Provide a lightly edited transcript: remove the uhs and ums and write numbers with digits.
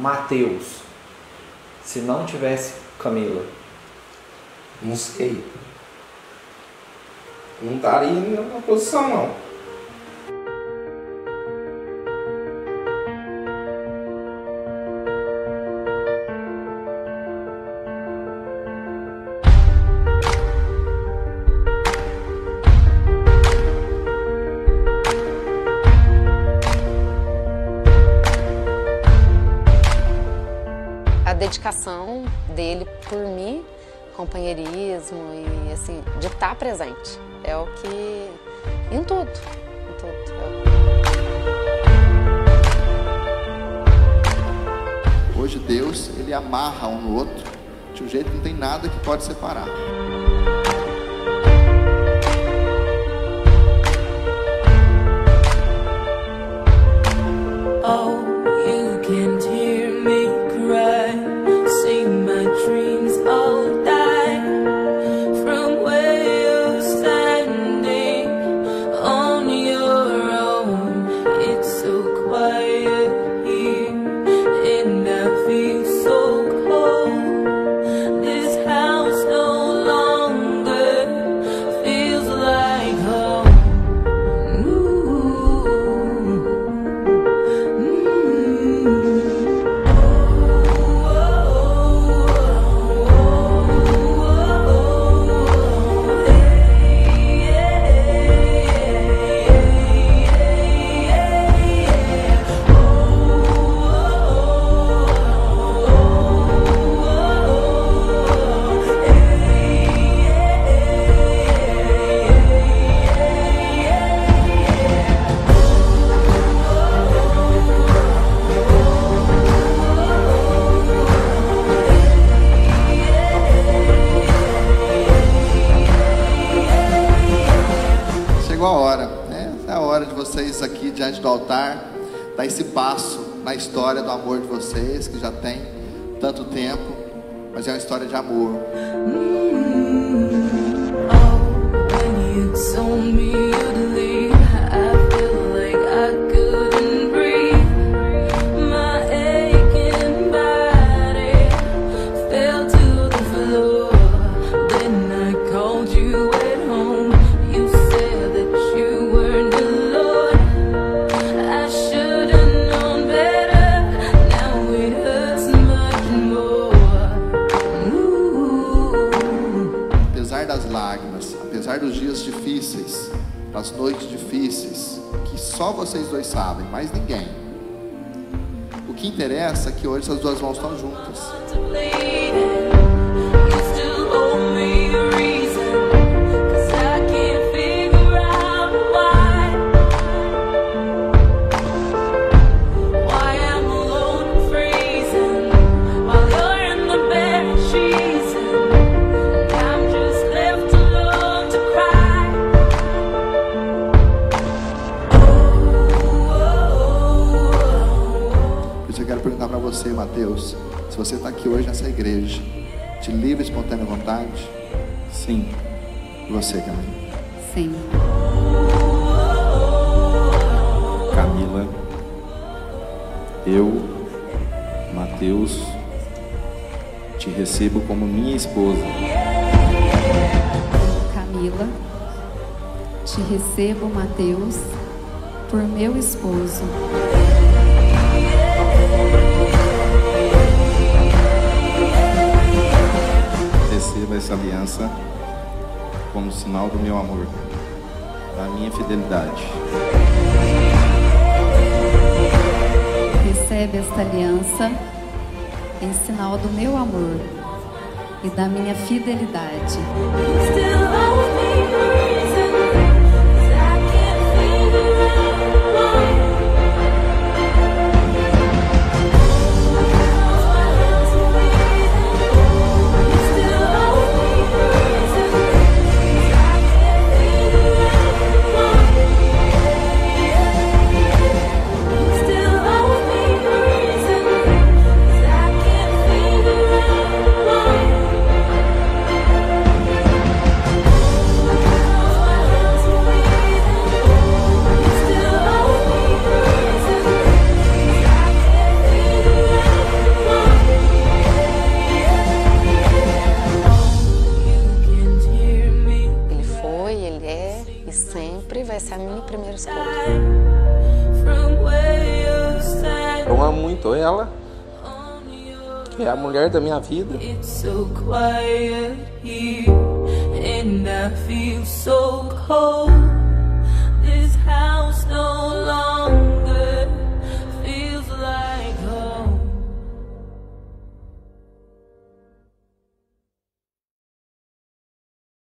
Mateus se não tivesse Camila? Não sei. Não estaria na posição, não. A dedicação dele por mim, companheirismo e assim, de estar presente. É o que... em tudo. Hoje Deus, Ele amarra um no outro de um jeito que não tem nada que pode separar. Chegou a hora, né? É a hora de vocês aqui diante do altar dar esse passo na história do amor de vocês, que já tem tanto tempo, mas é uma história de amor. Apesar dos dias difíceis, das noites difíceis, que só vocês dois sabem, mais ninguém. O que interessa é que hoje essas duas mãos estão juntas. Para você, Mateus, se você está aqui hoje nessa igreja, de livre e espontânea vontade? Sim. E você, Camila? Sim. Camila, eu, Mateus, te recebo como minha esposa. Camila, te recebo, Mateus, por meu esposo. Receba essa aliança como sinal do meu amor, da minha fidelidade. Recebe esta aliança em sinal do meu amor e da minha fidelidade. sempre vai ser a minha primeira escolha. Eu amo muito ela, que é a mulher da minha vida. It's so quiet here, and I feel so cold. This house no longer